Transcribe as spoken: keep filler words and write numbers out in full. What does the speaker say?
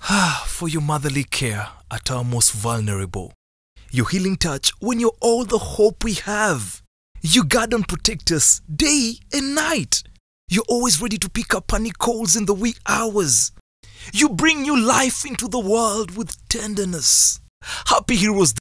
For your motherly care at our most vulnerable. Your healing touch when you're all the hope we have. You guard and protect us day and night. You're always ready to pick up any calls in the wee hours. You bring new life into the world with tenderness. Happy Heroes